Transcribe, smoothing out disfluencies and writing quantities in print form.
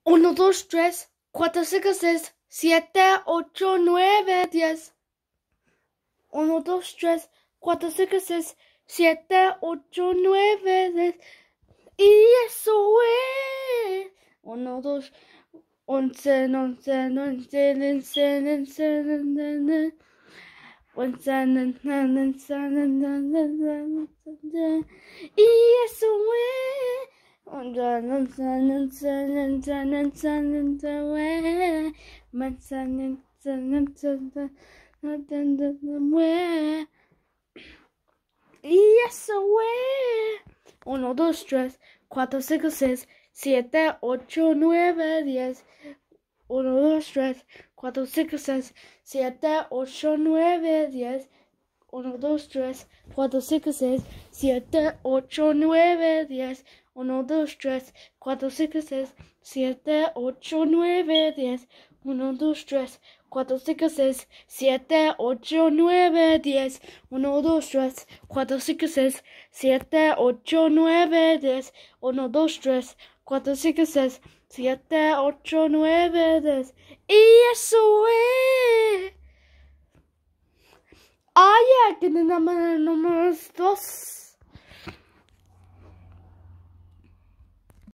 1, 2, 3, 4, 5, 6, 7, 8, 9, 10. 1, 2, 3, 4, 5, 6, 7, 8, 9, 10. Y eso es. 1, 2, 11, 11, 11, 11, 11, 11. Y eso es. Y eso es. 1, 2, 3, 4, 5, 6, 7, 8, 9, 10. 1, 2, 3, 4, 5, 6, 7, 8, 9, 10. 1, 2, 3, 4, 5, 6, 7, 8, 9, 10. 1, 2, 3, 4, 5, 6, 7, 8, 9, 10. 1, 2, 3, 4, 5, 6, 7, 8, 9, 10. 1, 2, 3, 4, 5, 6, 7, 8, 9, 10. 1, 2, 3, 4, 5, 6, 7, 8, 9, 10. Y eso es. Ah, yeah, que número 2.